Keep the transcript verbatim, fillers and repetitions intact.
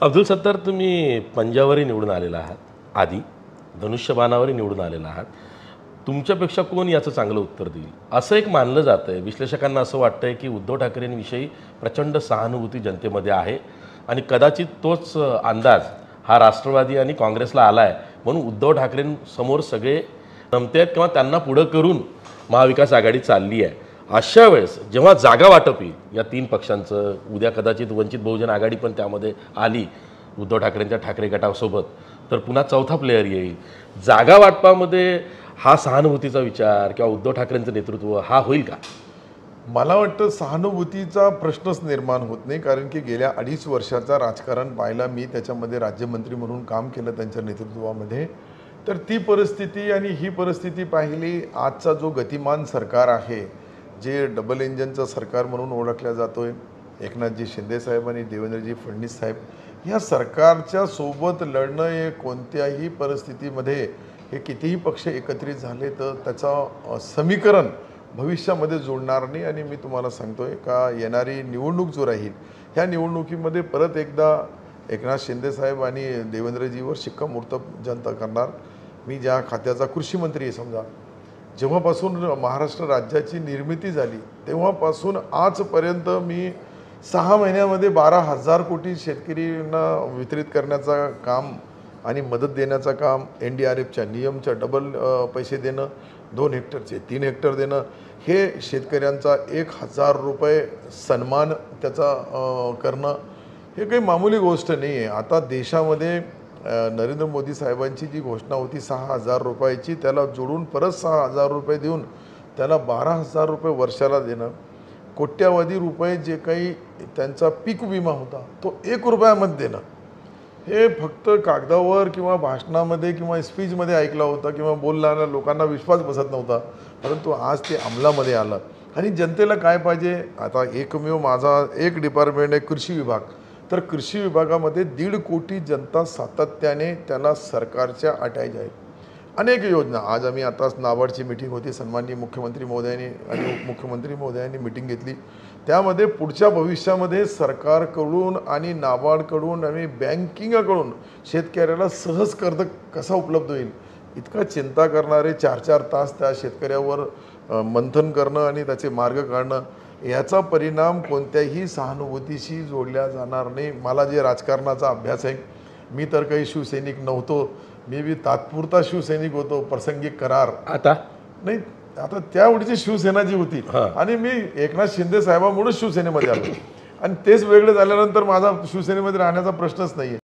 अब्दुल सत्तार, तुम्ही पंजावरही निवडून आलेला आहात, आधी धनुष्यबाणावरही निवडून आलेला आहात. तुमच्यापेक्षा कोण याचं चांगलं उत्तर देईल असं एक मानलं जातं आहे. विश्लेषकांना असं वाटतं आहे की उद्धव ठाकरेंविषयी प्रचंड सहानुभूती जनतेमध्ये आहे आणि कदाचित तोच अंदाज हा राष्ट्रवादी आणि काँग्रेसला आला आहे, म्हणून उद्धव ठाकरेंसमोर सगळे नमते आहेत किंवा त्यांना पुढं करून महाविकास आघाडी चालली आहे. अशा वेळेस जेव्हा जागा वाटप येईल या तीन पक्षांचं, उद्या कदाचित वंचित बहुजन आघाडी पण त्यामध्ये आली उद्धव ठाकरेंच्या ठाकरे गटासोबत, तर पुन्हा चौथा प्लेयर येईल. जागा वाटपामध्ये हा सहानुभूतीचा विचार किंवा उद्धव ठाकरेंचं नेतृत्व हा होईल का? मला वाटतं सहानुभूतीचा प्रश्नच निर्माण होत नाही, कारण की गेल्या अडीच वर्षाचा राजकारण पाहिला मी. त्याच्यामध्ये राज्यमंत्री म्हणून काम केलं त्यांच्या नेतृत्वामध्ये. तर ती परिस्थिती आणि ही परिस्थिती पाहिली. आजचा जो गतिमान सरकार आहे, जे डबल इंजनचं सरकार म्हणून ओळखल्या जातोय, एकनाथजी शिंदेसाहेब आणि देवेंद्रजी फडणवीस साहेब, या सरकारच्या सोबत लढणं हे कोणत्याही परिस्थितीमध्ये हे कितीही पक्ष एकत्रित झाले तर त्याचा समीकरण भविष्यामध्ये जोडणार नाही. आणि मी तुम्हाला सांगतोय का येणारी निवडणूक जो राहील, ह्या निवडणुकीमध्ये परत एकदा एकनाथ शिंदेसाहेब आणि देवेंद्रजीवर शिक्कामोर्तब जनता करणार. मी ज्या खात्याचा कृषी मंत्री आहे, समजा जेव्हापासून महाराष्ट्र राज्याची निर्मिती झाली तेव्हापासून आजपर्यंत मी सहा महिन्यामध्ये बारा हजार कोटी शेतकऱ्यांना वितरित करण्याचं काम आणि मदत देण्याचं काम, एन डी आर एफच्या नियमच्या डबल पैसे देणं, दोन हेक्टरचे तीन हेक्टर देणं, हे शेतकऱ्यांचा एक हजार रुपये सन्मान त्याचा करणं, हे काही मामूली गोष्ट नाही आहे. आता देशामध्ये नरेंद्र मोदी साहेबांची जी घोषणा होती सहा हजार रुपयाची, त्याला जोडून परत सहा हजार रुपये देऊन त्याला बारा हजार रुपये वर्षाला देणं, कोट्यावधी रुपये जे काही त्यांचा पीक विमा होता तो एक रुपयामध्ये देणं, हे फक्त कागदावर किंवा भाषणामध्ये किंवा स्पीचमध्ये ऐकलं होतं किंवा बोलणाऱ्या लोकांना विश्वास बसत नव्हता, परंतु आज ते अंमलामध्ये आलं. आणि जनतेला काय पाहिजे, आता एकमेव माझा एक डिपार्टमेंट आहे कृषी विभाग, तर कृषी विभागामध्ये दीड कोटी जनता सातत्याने त्याला सरकारच्या अटॅच आहे. अनेक योजना, आज आम्ही आताच नाबार्डची मीटिंग होती, सन्माननीय मुख्यमंत्री महोदयांनी आणि उपमुख्यमंत्री महोदयांनी मीटिंग घेतली. त्यामध्ये पुढच्या भविष्यामध्ये सरकारकडून आणि नाबार्डकडून आणि बँकिंगकडून शेतकऱ्याला सहज कर्ज कसा उपलब्ध होईल इतका चिंता करणारे चार चार तास त्या शेतकऱ्यावर मंथन करणं आणि त्याचे मार्ग काढणं, याचा परिणाम कोणत्याही सहानुभूतीशी जोडल्या जाणार नाही. मला जे राजकारणाचा अभ्यास आहे, मी तर काही शिवसैनिक नव्हतो, मी बी तात्पुरता शिवसैनिक होतो, प्रसंगिक करार. आता नाही, आता त्यावेळीची शिवसेना जी होती आणि मी एकनाथ शिंदे साहेबांमुळेच शिवसेनेमध्ये आलो आणि तेच वेगळे झाल्यानंतर माझा शिवसेनेमध्ये राहण्याचा प्रश्नच नाही आहे.